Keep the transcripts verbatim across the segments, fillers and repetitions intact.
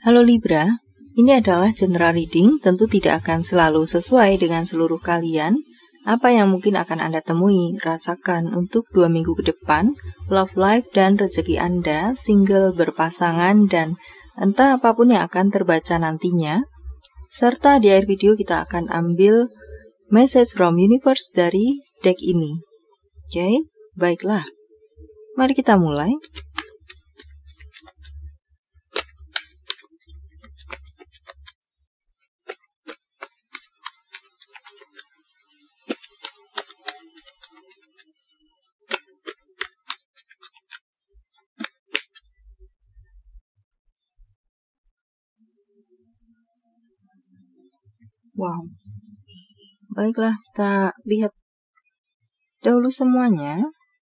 Halo Libra, ini adalah general reading, tentu tidak akan selalu sesuai dengan seluruh kalian. Apa yang mungkin akan Anda temui, rasakan untuk dua minggu ke depan, love life dan rezeki Anda, single, berpasangan, dan entah apapun yang akan terbaca nantinya. Serta di akhir video kita akan ambil message from universe dari deck ini. Oke, baiklah. Mari kita mulai. Wow, baiklah, kita lihat dahulu semuanya.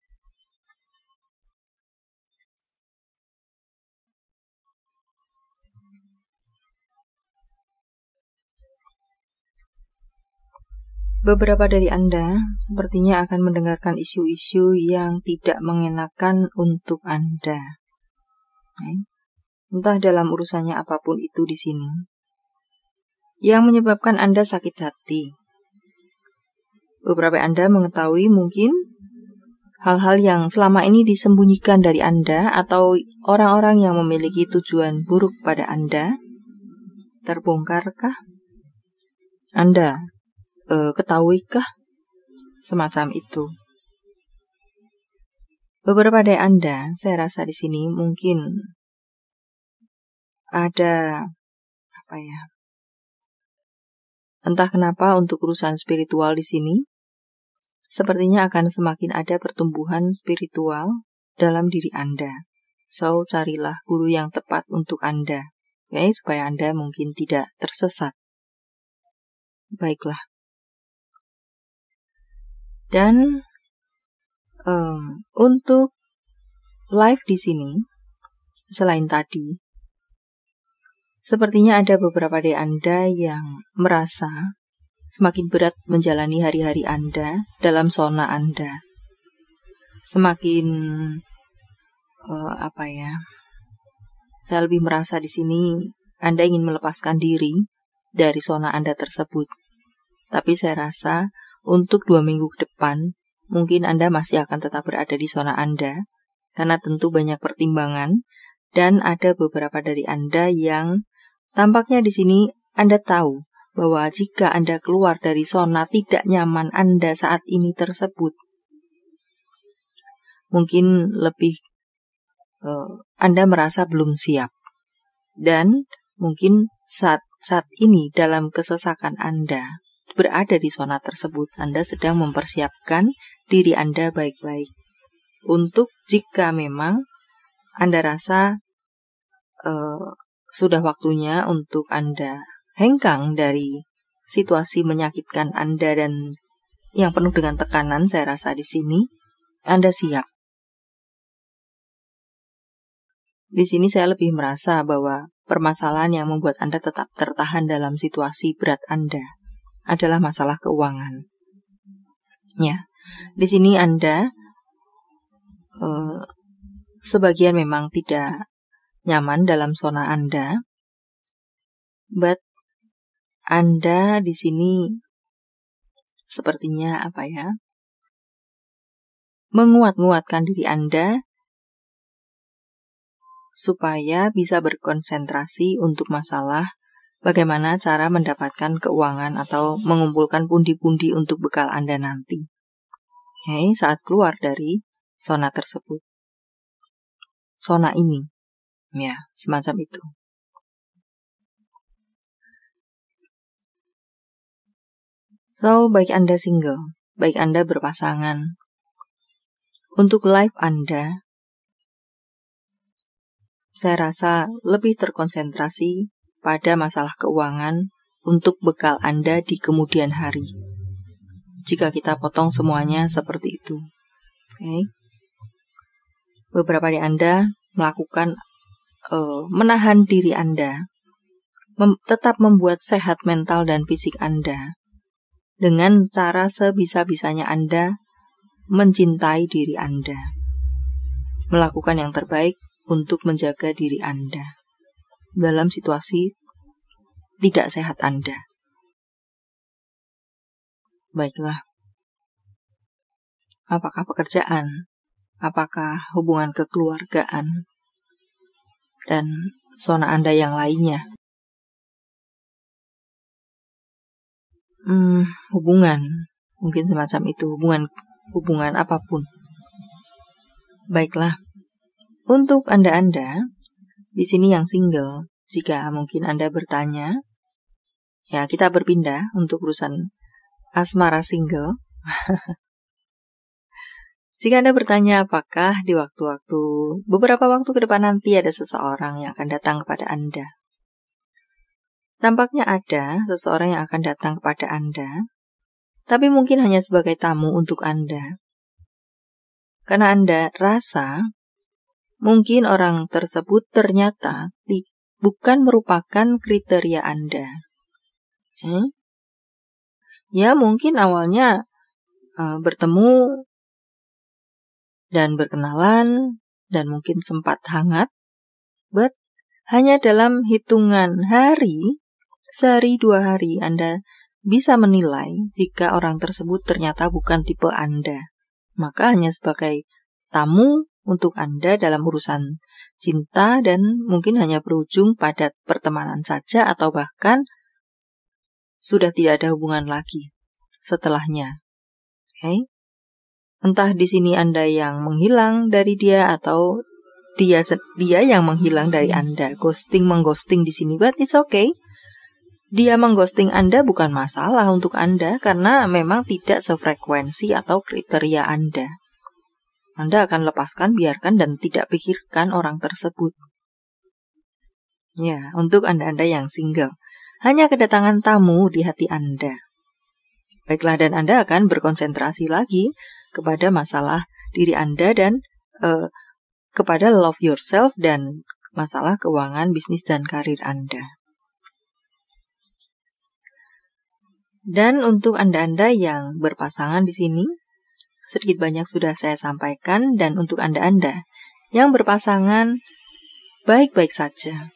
Beberapa dari Anda sepertinya akan mendengarkan isu-isu yang tidak mengenakan untuk Anda. Entah dalam urusannya apapun itu di sini, yang menyebabkan Anda sakit hati. Beberapa Anda mengetahui mungkin hal-hal yang selama ini disembunyikan dari Anda atau orang-orang yang memiliki tujuan buruk pada Anda. Terbongkarkah? Anda eh, ketahuikah? Semacam itu. Beberapa dari Anda, saya rasa di sini mungkin ada apa ya? Entah kenapa untuk urusan spiritual di sini, sepertinya akan semakin ada pertumbuhan spiritual dalam diri Anda. So, carilah guru yang tepat untuk Anda, ya, supaya Anda mungkin tidak tersesat. Baiklah. Dan um, untuk live di sini, selain tadi, sepertinya ada beberapa dari Anda yang merasa semakin berat menjalani hari-hari Anda dalam zona Anda. Semakin uh, apa ya? Saya lebih merasa di sini Anda ingin melepaskan diri dari zona Anda tersebut. Tapi saya rasa untuk dua minggu ke depan mungkin Anda masih akan tetap berada di zona Anda karena tentu banyak pertimbangan dan ada beberapa dari Anda yang tampaknya di sini Anda tahu bahwa jika Anda keluar dari zona tidak nyaman Anda saat ini tersebut, mungkin lebih uh, Anda merasa belum siap. Dan mungkin saat, saat ini dalam kesesakan Anda berada di zona tersebut, Anda sedang mempersiapkan diri Anda baik-baik. Untuk jika memang Anda rasa uh, sudah waktunya untuk Anda hengkang dari situasi menyakitkan Anda dan yang penuh dengan tekanan, saya rasa di sini Anda siap. Di sini saya lebih merasa bahwa permasalahan yang membuat Anda tetap tertahan dalam situasi berat Anda adalah masalah keuangan. Ya, di sini Anda uh, sebagian memang tidak nyaman dalam zona Anda, but Anda di sini sepertinya apa ya, menguat-nguatkan diri Anda supaya bisa berkonsentrasi untuk masalah bagaimana cara mendapatkan keuangan atau mengumpulkan pundi-pundi untuk bekal Anda nanti. Oke, saat keluar dari zona tersebut, zona ini. Ya, semacam itu. So, baik Anda single, baik Anda berpasangan, untuk life Anda, saya rasa lebih terkonsentrasi pada masalah keuangan untuk bekal Anda di kemudian hari. Jika kita potong semuanya seperti itu. Okay. Beberapa dari Anda melakukan Uh, menahan diri Anda, mem tetap membuat sehat mental dan fisik Anda dengan cara sebisa-bisanya Anda mencintai diri Anda, melakukan yang terbaik untuk menjaga diri Anda. dalam situasi tidak sehat Anda. Baiklah. Apakah pekerjaan? Apakah hubungan kekeluargaan? Dan zona Anda yang lainnya? Hmm, hubungan. Mungkin semacam itu. Hubungan, hubungan apapun. Baiklah. Untuk Anda-Anda, di sini yang single, jika mungkin Anda bertanya, ya kita berpindah untuk urusan asmara single. Jika Anda bertanya apakah di waktu-waktu, beberapa waktu ke depan nanti ada seseorang yang akan datang kepada Anda. Tampaknya ada seseorang yang akan datang kepada Anda, tapi mungkin hanya sebagai tamu untuk Anda. Karena Anda rasa, mungkin orang tersebut ternyata bukan merupakan kriteria Anda. Hmm? Ya mungkin awalnya uh, bertemu dan berkenalan dan mungkin sempat hangat, but hanya dalam hitungan hari, sehari dua hari Anda bisa menilai jika orang tersebut ternyata bukan tipe Anda. Maka hanya sebagai tamu untuk Anda dalam urusan cinta dan mungkin hanya berujung pada pertemanan saja atau bahkan sudah tidak ada hubungan lagi setelahnya. Oke? Okay? Entah di sini Anda yang menghilang dari dia atau dia dia yang menghilang dari Anda. Ghosting mengghosting di sini, but it's okay. Dia mengghosting Anda bukan masalah untuk Anda karena memang tidak sefrekuensi atau kriteria Anda. Anda akan lepaskan, biarkan dan tidak pikirkan orang tersebut. Ya, untuk Anda-Anda yang single, hanya kedatangan tamu di hati Anda. Baiklah, dan Anda akan berkonsentrasi lagi kepada masalah diri Anda dan uh, kepada love yourself dan masalah keuangan, bisnis, dan karir Anda. Dan untuk Anda-Anda yang berpasangan di sini, sedikit banyak sudah saya sampaikan, dan untuk Anda-Anda yang berpasangan, baik-baik saja.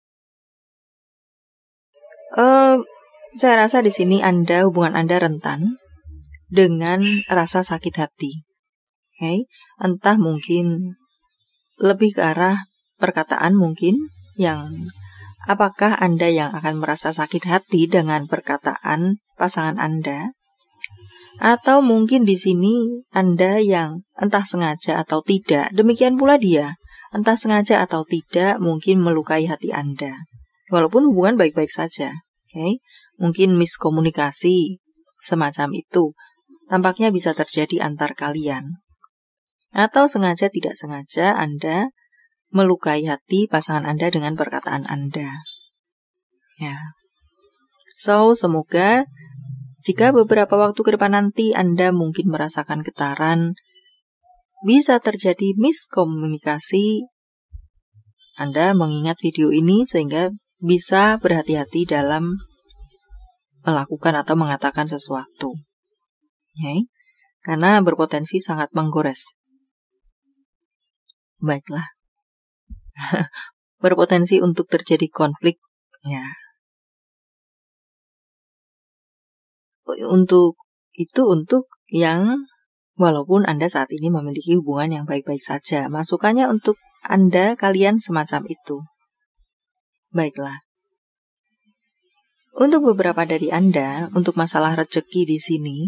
Uh, Saya rasa di sini Anda, hubungan Anda rentan dengan rasa sakit hati. Oke, okay? Entah mungkin lebih ke arah perkataan mungkin yang apakah Anda yang akan merasa sakit hati dengan perkataan pasangan Anda? Atau mungkin di sini Anda yang entah sengaja atau tidak, demikian pula dia, entah sengaja atau tidak mungkin melukai hati Anda. Walaupun hubungan baik-baik saja. Oke, okay? Mungkin miskomunikasi, semacam itu, tampaknya bisa terjadi antar kalian. Atau sengaja tidak sengaja Anda melukai hati pasangan Anda dengan perkataan Anda. Ya. So, semoga jika beberapa waktu ke depan nanti Anda mungkin merasakan getaran, bisa terjadi miskomunikasi, Anda mengingat video ini sehingga bisa berhati-hati dalam melakukan atau mengatakan sesuatu. Okay? Karena berpotensi sangat menggores. Baiklah. Berpotensi untuk terjadi konflik. Ya. Untuk itu untuk yang walaupun Anda saat ini memiliki hubungan yang baik-baik saja. Masukannya untuk Anda, kalian semacam itu. Baiklah. Untuk beberapa dari Anda, untuk masalah rezeki di sini,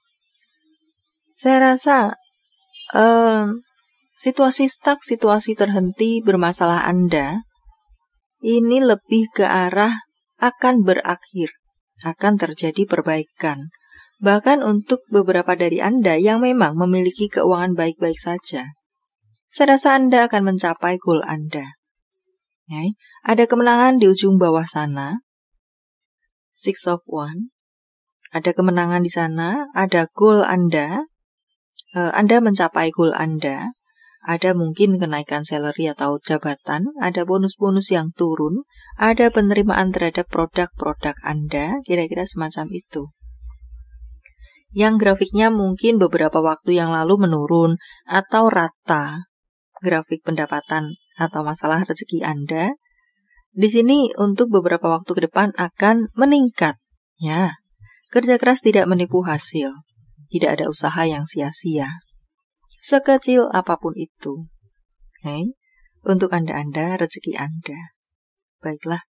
saya rasa um, situasi stuck, situasi terhenti bermasalah Anda, ini lebih ke arah akan berakhir, akan terjadi perbaikan. Bahkan untuk beberapa dari Anda yang memang memiliki keuangan baik-baik saja, saya rasa Anda akan mencapai goal Anda. Okay? Ada kemenangan di ujung bawah sana. Six of One, ada kemenangan di sana, ada goal Anda, uh, Anda mencapai goal Anda, ada mungkin kenaikan salary atau jabatan, ada bonus-bonus yang turun, ada penerimaan terhadap produk-produk Anda, kira-kira semacam itu. Yang grafiknya mungkin beberapa waktu yang lalu menurun atau rata, grafik pendapatan atau masalah rezeki Anda, Di sini untuk beberapa waktu ke depan akan meningkat. Ya, kerja keras tidak menipu hasil. Tidak ada usaha yang sia-sia. Sekecil apapun itu. Okay? Untuk Anda-Anda, rezeki Anda. Baiklah.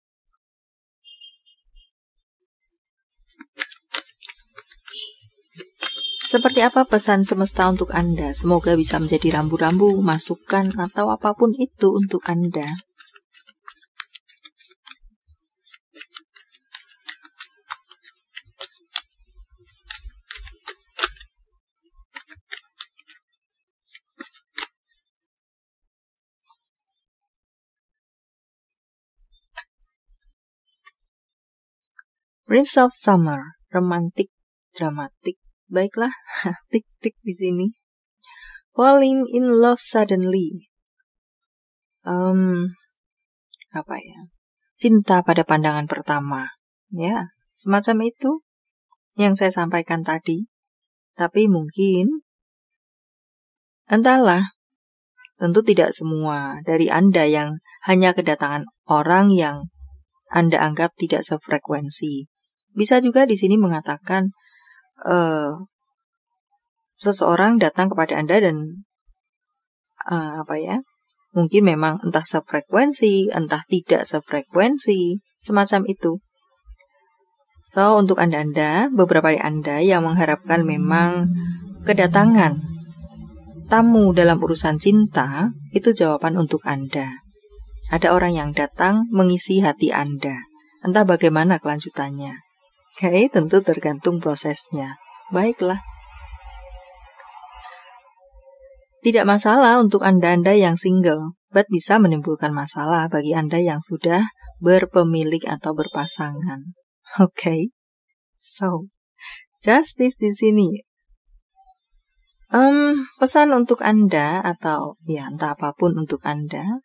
Seperti apa pesan semesta untuk Anda? Semoga bisa menjadi rambu-rambu, masukan, atau apapun itu untuk Anda. Prince of Summer, romantik, dramatik. Baiklah, tik-tik di sini. Falling in love suddenly. Um, apa ya? Cinta pada pandangan pertama. Ya, semacam itu yang saya sampaikan tadi. Tapi mungkin, entahlah, tentu tidak semua dari Anda yang hanya kedatangan orang yang Anda anggap tidak sefrekuensi. Bisa juga di sini mengatakan uh, seseorang datang kepada Anda dan uh, apa ya? Mungkin memang entah sefrekuensi, entah tidak sefrekuensi, semacam itu. So, untuk Anda-Anda, beberapa dari Anda yang mengharapkan memang kedatangan tamu dalam urusan cinta, itu jawaban untuk Anda. Ada orang yang datang mengisi hati Anda. Entah bagaimana kelanjutannya. Oke, tentu tergantung prosesnya. Baiklah. Tidak masalah untuk Anda-Anda yang single, but bisa menimbulkan masalah bagi Anda yang sudah berpemilik atau berpasangan. Oke. Okay. So, justice di sini. Um, pesan untuk Anda atau ya entah apapun untuk Anda.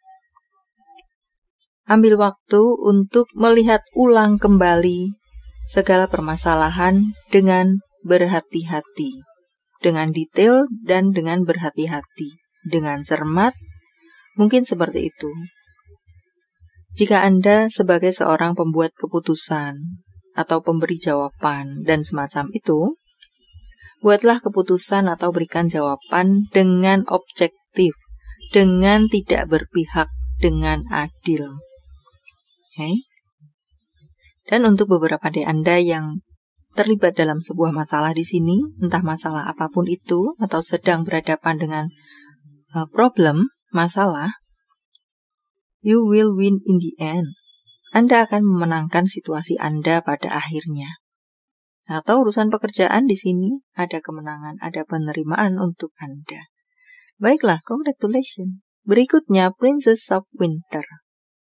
Ambil waktu untuk melihat ulang kembali segala permasalahan dengan berhati-hati, dengan detail dan dengan berhati-hati, dengan cermat, mungkin seperti itu. Jika Anda sebagai seorang pembuat keputusan atau pemberi jawaban dan semacam itu, buatlah keputusan atau berikan jawaban dengan objektif, dengan tidak berpihak, dengan adil. Okay? Dan untuk beberapa dari Anda yang terlibat dalam sebuah masalah di sini, entah masalah apapun itu, atau sedang berhadapan dengan uh, problem, masalah, you will win in the end. Anda akan memenangkan situasi Anda pada akhirnya. Atau urusan pekerjaan di sini, ada kemenangan, ada penerimaan untuk Anda. Baiklah, congratulations. Berikutnya, Princess of Winter.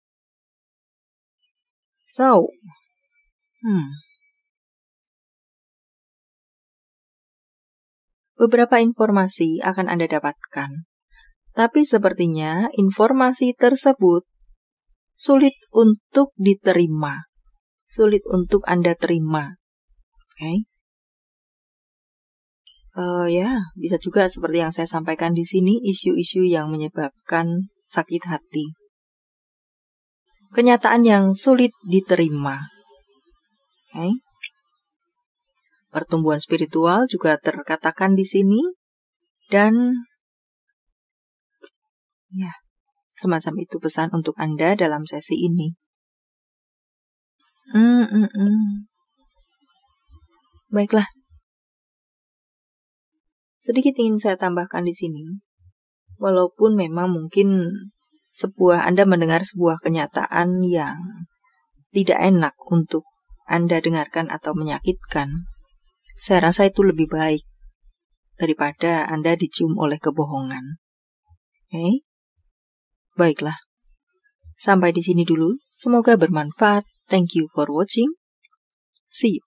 So, Hmm. beberapa informasi akan Anda dapatkan. Tapi sepertinya informasi tersebut sulit untuk diterima. Sulit untuk Anda terima. Oke. Okay? Uh, ya, bisa juga seperti yang saya sampaikan di sini, isu-isu yang menyebabkan sakit hati. Kenyataan yang sulit diterima. Okay. Pertumbuhan spiritual juga terkatakan di sini dan ya, semacam itu pesan untuk Anda dalam sesi ini. Hmm, hmm, hmm. Baiklah. Sedikit ingin saya tambahkan di sini. Walaupun memang mungkin sebuah Anda mendengar sebuah kenyataan yang tidak enak untuk Anda dengarkan atau menyakitkan, saya rasa itu lebih baik daripada Anda dicium oleh kebohongan. Oke? Okay? Baiklah. Sampai di sini dulu. Semoga bermanfaat. Thank you for watching. See you.